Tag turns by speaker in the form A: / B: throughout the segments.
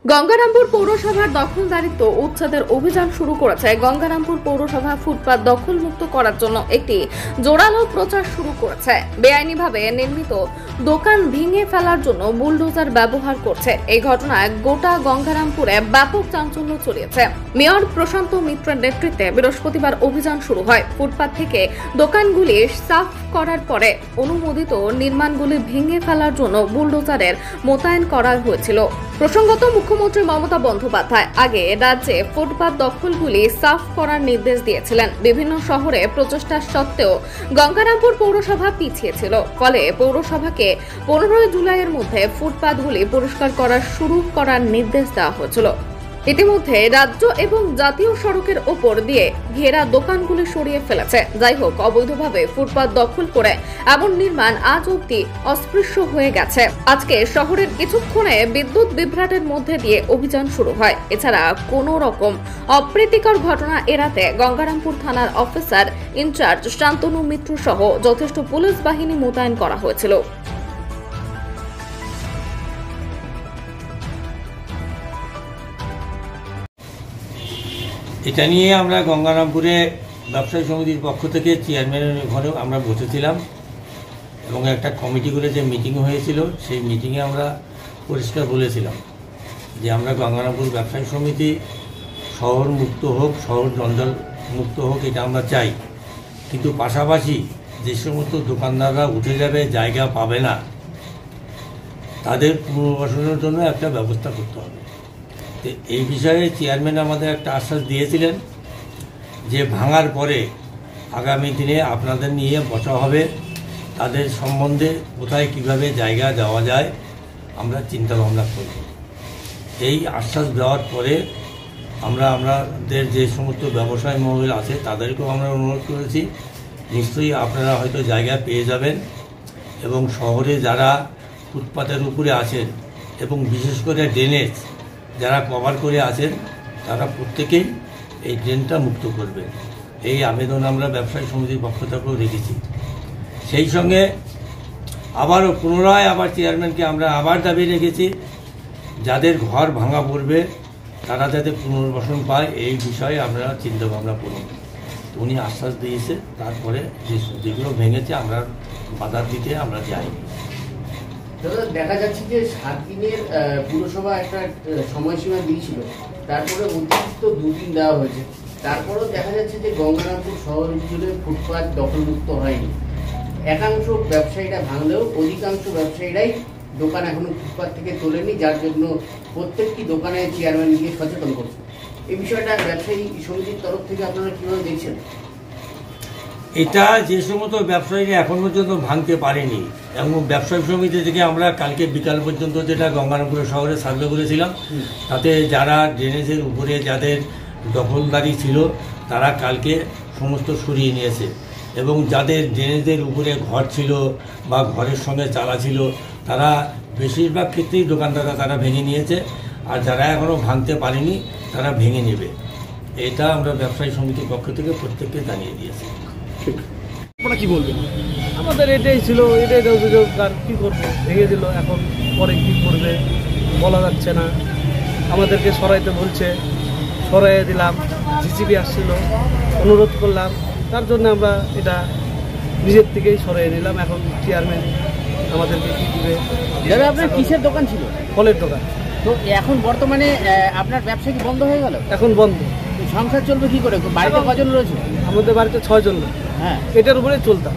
A: গঙ্গারামপুর পৌরসভার দখলদারিত্ব উচ্ছেদের অভিযান শুরু করেছে। গঙ্গারামপুর পৌরসভা ফুটপাত দখলমুক্ত করার জন্য একটি জোরালো প্রচার শুরু করেছে। বেআইনিভাবে নির্মিত দোকান ভেঙে ফেলার জন্য বুলডোজার ব্যবহার করছে। এই ঘটনায় গোটা গঙ্গারামপুরে ব্যাপক চাঞ্চল্য ছড়িয়েছে। মেয়র প্রশান্ত মিত্রের নেতৃত্বে বৃহস্পতিবার অভিযান শুরু হয়। ফুটপাত থেকে দোকানগুলি সাফ করার পরে অনুমোদিত নির্মাণগুলি ভেঙে ফেলার জন্য বুলডোজারের মোতায়েন করা হয়েছিল। প্রসঙ্গত, মুখ্যমন্ত্রী মমতা বন্দ্যোপাধ্যায় আগে রাজ্যে ফুটপাত দখলগুলি সাফ করার নির্দেশ দিয়েছিলেন। বিভিন্ন শহরে প্রচেষ্টা সত্ত্বেও গঙ্গারামপুর পৌরসভা পিছিয়ে ছিল। ফলে পৌরসভাকে 15 জুলাইয়ের মধ্যে ফুটপাতগুলি পরিষ্কার শুরু করার নির্দেশ দেওয়া হয়েছিল। ইতিমধ্যে রাজ্য এবং জাতীয় সড়কের ওপর দিয়ে ঘেরা দোকানগুলি সরিয়ে ফেলেছে। যাই হোক, অবৈধভাবে ফুটপাত দখল করে এমন নির্মাণ আজ অবধি অস্পৃশ্য হয়ে গেছে। আজকে শহরের কিছুক্ষণে বিদ্যুৎ বিভ্রাটের মধ্যে দিয়ে অভিযান শুরু হয়। এছাড়া কোনো রকম অপ্রীতিকর ঘটনা এড়াতে গঙ্গারামপুর থানার অফিসার ইনচার্জ শান্তনু মিত্র সহ যথেষ্ট পুলিশ বাহিনী মোতায়েন করা হয়েছিল।
B: এটা নিয়ে আমরা গঙ্গারামপুরে ব্যবসায়ী সমিতির পক্ষ থেকে চেয়ারম্যানের ঘরেও আমরা বসেছিলাম এবং একটা কমিটি করে যে মিটিং হয়েছিল সেই মিটিংয়ে আমরা পরিষ্কার বলেছিলাম যে আমরা গঙ্গারামপুর ব্যবসায়ী সমিতি শহর মুক্ত হোক, শহর জঞ্জাল মুক্ত হোক, এটা আমরা চাই। কিন্তু পাশাপাশি যে সমস্ত দোকানদাররা উঠে যাবে, জায়গা পাবে না, তাদের পুনর্বাসনের জন্য একটা ব্যবস্থা করতে হবে। এই বিষয়ে চেয়ারম্যান আমাদের একটা আশ্বাস দিয়েছিলেন যে ভাঙার পরে আগামী দিনে আপনাদের নিয়ে বসা হবে, তাদের সম্বন্ধে কোথায় কিভাবে জায়গা দেওয়া যায় আমরা চিন্তা ভাবনা করব। এই আশ্বাস দেওয়ার পরে আমাদের যে সমস্ত ব্যবসায়ী মহল আছে তাদেরকেও আমরা অনুরোধ করেছি, নিশ্চয়ই আপনারা হয়তো জায়গা পেয়ে যাবেন এবং শহরে যারা ফুটপাতের উপরে আছেন এবং বিশেষ করে ড্রেনেজ যারা কভার করে আছেন তারা প্রত্যেকেই এই ড্রেনটা মুক্ত করবে। এই আবেদন আমরা ব্যবসায়ী সমিতির পক্ষ থেকেও রেখেছি। সেই সঙ্গে আবারও পুনরায় চেয়ারম্যানকে আমরা দাবি রেখেছি, যাদের ঘর ভাঙা পড়বে তারা যাতে পুনর্বাসন পায় এই বিষয়ে আমরা চিন্তা ভাবনা করব। উনি আশ্বাস দিয়েছে, তারপরে যেগুলো ভেঙেছে আমরা বাধা দিতে আমরা যাই।
C: দেখা যাচ্ছে যে 7 দিনের পুরসভা একটা সময়সীমা দিয়েছিল, তারপরে অতিরিক্ত 2 দিন দেওয়া হয়েছে। তারপরেও দেখা যাচ্ছে যে গঙ্গারামপুর শহর জুড়ে ফুটপাত দখলমুক্ত হয়নি। একাংশ ব্যবসায়ীরা ভাঙলেও অধিকাংশ ব্যবসায়ীরাই দোকান এখনো ফুটপাত থেকে তোলেনি, যার জন্য প্রত্যেকটি দোকানে চেয়ারম্যান গিয়ে সচেতন করছে। এই বিষয়টা ব্যবসায়ী সমিতির তরফ থেকে আপনারা কিভাবে দেখছেন?
B: এটা যে সমস্ত ব্যবসায়ীরা এখন পর্যন্ত ভাঙতে পারেনি এবং ব্যবসায়ী সমিতি থেকে আমরা কালকে বিকাল পর্যন্ত যেটা গঙ্গারামপুর শহরে সার্ভে করেছিলাম, তাতে যারা ড্রেনেজের উপরে যাদের দখলদারি ছিল তারা কালকে সমস্ত সরিয়ে নিয়েছে এবং যাদের ড্রেনেজের উপরে ঘর ছিল বা ঘরের সঙ্গে চালা ছিল তারা বেশিরভাগ ক্ষেত্রেই দোকানদাররা তারা ভেঙে নিয়েছে, আর যারা এখনও ভাঙতে পারেনি তারা ভেঙে নেবে। এটা আমরা ব্যবসায়ী সমিতির পক্ষ থেকে প্রত্যেককে জানিয়ে দিয়েছি।
D: আপনারা কি বলবেন? আমাদের এটাই ছিল, এটাই অভিযোগ। আর কী করবো, ভেঙে দিল, এখন পরে কী করবে বলা যাচ্ছে না। আমাদেরকে সরাইতে বলছে, সরাইয়ে দিলাম। জিসিবি আসছিল, অনুরোধ করলাম, তার জন্য আমরা এটা নিজের থেকেই সরাইয়ে নিলাম। এখন চেয়ারম্যান আমাদেরকে কী দিবে।
C: দাদা, আপনার কিসের দোকান ছিল?
D: ফলের দোকান।
C: তো এখন বর্তমানে আপনার ব্যবসা কি বন্ধ হয়ে গেল?
D: এখন বন্ধ।
C: সংসার চলবে কি করে? বাড়িতে কজন রয়েছে?
D: আমাদের বাড়িতে 6 জন লোক।
C: হ্যাঁ,
D: এটার উপরে চলতাম।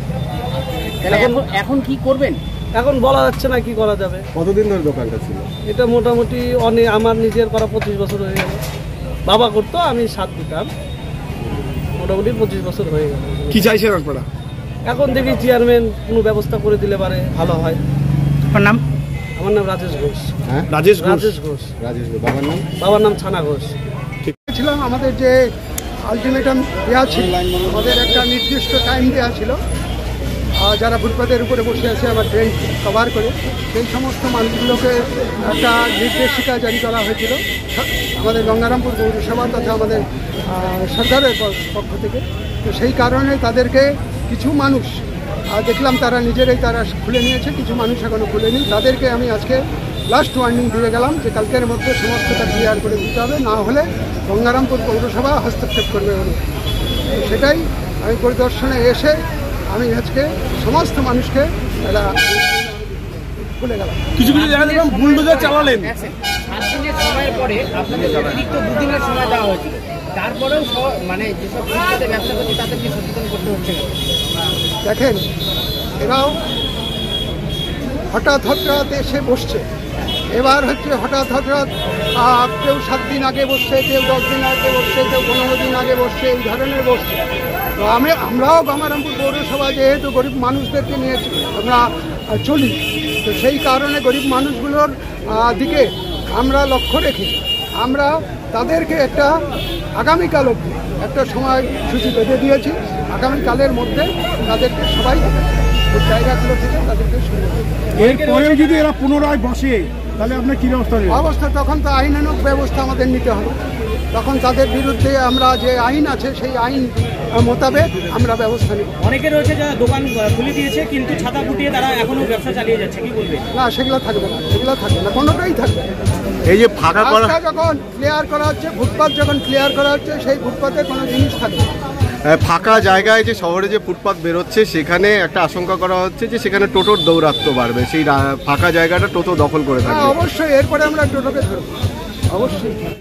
C: এখন কি করবেন?
D: এখন বলা যাচ্ছে না কি করা যাবে।
E: কতদিন ধরে দোকানটা ছিল?
D: এটা মোটামুটি আমার নিজের করা 25 বছর হয়ে গেল। বাবা করতো, আমি সাথ দিতাম। মোটামুটি 25 বছর হয়ে গেল।
E: কি চাইছেন আপনারা?
D: এখন দেখি চেয়ারম্যান কোনো ব্যবস্থা করে দিলে পারে ভালো হয়।
C: আপনার নাম?
D: আমার নাম রাজেশ ঘোষ।
E: হ্যাঁ,
D: রাজেশ ঘোষ। বাবার নাম ছানা ঘোষ।
E: ঠিক ছিল। আমাদের যে আলটিমেটাম দেওয়া ছিল, আমাদের একটা নির্দিষ্ট টাইম দেওয়া ছিল, যারা ফুটপাতের উপরে বসে আছে আবার ড্রেন কভার করে সেই সমস্ত মানুষগুলোকে একটা নির্দেশিকা জারি করা হয়েছিল আমাদের গঙ্গারামপুর পৌরসভা তথা আমাদের সরকারের পক্ষ থেকে। তো সেই কারণে তাদেরকে কিছু মানুষ দেখলাম তারা নিজেরাই খুলে নিয়েছে, কিছু মানুষ এখনও খুলেনি। তাদেরকে আমি আজকে লাস্ট ওয়ার্নিং দিয়ে গেলাম যে কালকের মধ্যে সমস্তটা ক্লিয়ার করে দিতে হবে, না হলে গঙ্গারামপুর পৌরসভা হস্তক্ষেপ করবে বলে। সেটাই আমি পরিদর্শনে এসে আমি আজকে সমস্ত মানুষকে এটা বলে গেলাম।
D: কিছু কিছু জায়গায় দেখলাম বুলডোজার চালালেন।
C: 7 দিনের সময়ের পরে আপনাদের অতিরিক্ত 2 দিনের সময় দেওয়া হয়েছিল, তারপরেও মানে যেসব ফুটপাতে ব্যবসা করছে তাদেরকে সচেতন করতে হচ্ছে।
E: দেখেন, এরাও হঠাৎ এসে বসছে। এবার হচ্ছে হঠাৎ কেউ 7 দিন আগে বসছে, কেউ 10 দিন আগে বসছে, কেউ 15 দিন আগে বসছে, এই ধরনের বসছে। তো আমরাও গঙ্গারামপুর পৌরসভা যেহেতু গরিব মানুষদেরকে নিয়ে আমরা চলি, তো সেই কারণে গরিব মানুষগুলোর দিকে আমরা লক্ষ্য রেখে আমরা তাদেরকে একটা আগামীকাল অবধি একটা সময়সূচি বেঁধে দিয়েছি। আগামীকালের মধ্যে তাদেরকে সবাই ওই জায়গাগুলো থেকে তাদেরকে শুরু করবে।
F: এরপরেও যদি এরা পুনরায় বসে তাহলে আপনার কী ব্যবস্থা নেবেন?
E: অবস্থা তখন তো আইনানুগ ব্যবস্থা আমাদের নিতে হবে। তখন তাদের বিরুদ্ধে আমরা যে আইন আছে সেই আইন মোতাবেক আমরা ব্যবস্থা নিব।
G: অনেকে রয়েছে যারা দোকান খুলে দিয়েছে কিন্তু ছাতা ফুটিয়ে তারা এখনো ব্যবসা চালিয়ে যাচ্ছে, কি বলবে?
E: না, সেগুলো থাকবে না, কোনোটাই থাকবে না।
F: এই যে ফাঁকা করা
E: যখন ক্লিয়ার করা হচ্ছে, ফুটপাথ যখন ক্লিয়ার করা হচ্ছে, সেই ফুটপাথে কোনো জিনিস থাকবে না।
F: ফাঁকা জায়গায় যে শহরে যে ফুটপাথ বেরোচ্ছে সেখানে একটা আশঙ্কা করা হচ্ছে যে সেখানে টোটোর দৌরাত্ম্য বাড়বে, সেই ফাঁকা জায়গাটা টোটো দখল করে থাকবে।
E: অবশ্যই এরপরে আমরা টোটোকে ধরবো, অবশ্যই।